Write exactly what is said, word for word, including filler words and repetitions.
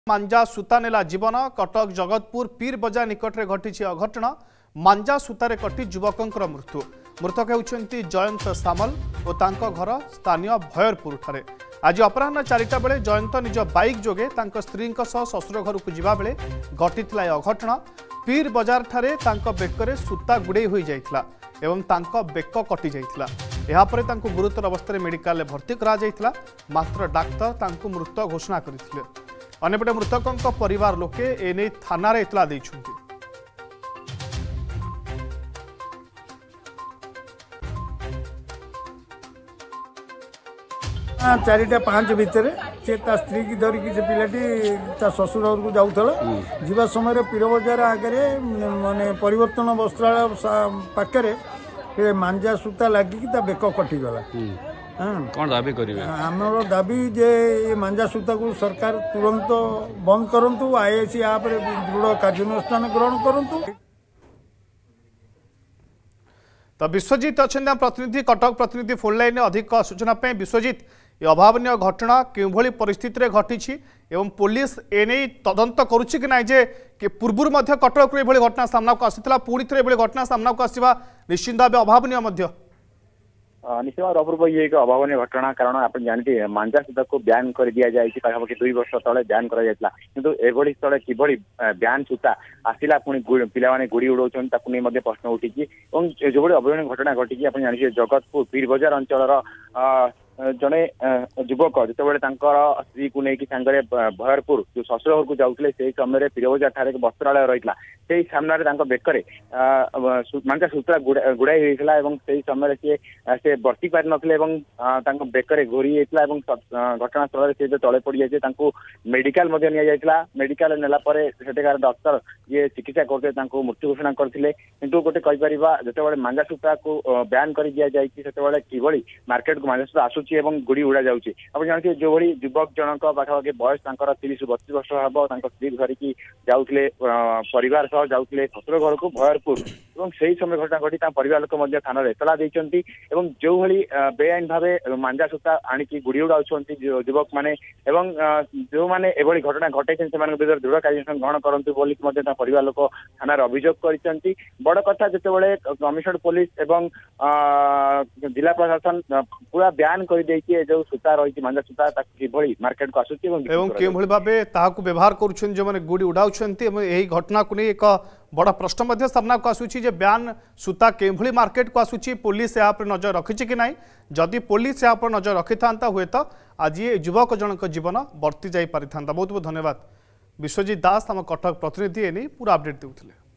मांजा सूता नेला जीवन कटक जगतपुर पीर बजार निकट में घटी अघटन मांजा सूतारे कटी युवकों मृत्यु मृतक होती जयंत सामल और तांको घर स्थानीय भयरपुर ठारे आज अपराह चारिटा बेले जयंत निज बाइक जोगे स्त्री ससुर घर को जिबा बेले घटी अघटन पीर बजार ठारे तांको बेकरे सूता गुड़े हो जाइथिला एवं तांको बेक कटि जाइथिला यापर तांको गुरुतर अवस्था मेडिकल भर्ती करा जाइथिला मात्र डाक्तर तांको मृत घोषणा करथिले। अन्यपटे मृतकों परिवार लोके एने थाना रे इतला दैछुंती। चारिटा पांच भितर से स्त्री की धरिकी से पिलाटी ससुर घर को जाऊला जीवा समय पीर बजार आगे माने परिवर्तन वस्त्रालय पाखे मांजा सूता लगिकी बेक कटिगला। कौन दाबी करिवे हमर दाबी जे ये मांजा सूता को सरकार तुरंत बंद करंतु आईएसी आप दृढ़ कार्यानुष्ठान ग्रहण करंतु। तो विश्वजीत अच्छा प्रतिनिधि कटक प्रतिनिधि फोन लाइन अधिक सूचना पे विश्वजीत ये अभावन घटना कि परिस्थिति घटी एवं पुलिस एने तदंत करुच्ची कि ना जे कि पूर्व कटक ये घटना सामना को आसाला पुणी थे ये घटना सामना को आसवा निश्चित भाव अभावन निश्चित अपूर्व ये एक अभावन घटना कारण आप जानते मांजा सूता को बैन कर दिया जाए पाखापाखि दुई वर्ष तले बैन कर स्थले किभली बैन सूता आसला पुणी पिला गुड़ी उड़ाऊन प्रश्न उठी जो अभावन घटना घटी आप जानते जगतपुर पीर बजार अंचल जड़े युवक जिते स्त्री को लेकिन सांगे भयरपुर जो ससुर घर को जाते से समय पीर बजार ठारे एक वस्त्रालय रही से सामने बेकर मांजा सूता गुड़ाई होता से समय से बर्ती पारि ना बेकर घोरी होता घटनास्थल से तले पड़ जाए मेडिकल मेडिकल नेलापर डॉक्टर ये चिकित्सा करते मृत्यु घोषणा करते किंतु गोटे कहीपर जो मांजा सूता को बैन कर दि जाए कि मार्केट को मांजा सूता आसूँ गुड़ी उड़ा जाऊँगी आप जानते जो भाई युवक जनक पाखापाखि बयस तीस बत्तीस वर्ष हम स्त्री धरिकी जाऊे परिवार सह जाऊे ससुर घर को भयरपुर से समय घटना घटी परिवार लोक थाना एतला देती जो भाई बेआईन भाव मांजा सूता आणिकी गुड़ी उड़ाऊँ युवक मैंने जो मैंने एभली घटना घटे से दृढ़ कार्यानुष्ठान ग्रहण करूँ परिवार लोक थाना अभियोग कर बड़ कथा जिते कमिशनर पुलिस एवं जिला प्रशासन पूरा बयान कर जो सूता रही मांजा सूता कि मार्केट को आसूँ भाव व्यवहार कर जो मैंने गुड़ी उड़ाऊँ यही घटना को नहीं एक बड़ प्रश्न सामना को आसूँ ब्यान सूता के मार्केट को आसूँ पुलिस यहाँ पर नजर रखी कि ना जदि पुलिस यहाँ पर नजर रखि था हुए तो आज ये युवक जनक जीवन बर्ती जाई पारि था। बहुत बहुत धन्यवाद विश्वजीत दास आम कटक प्रतिनिधि एने पूरा अपडेट देउथिले।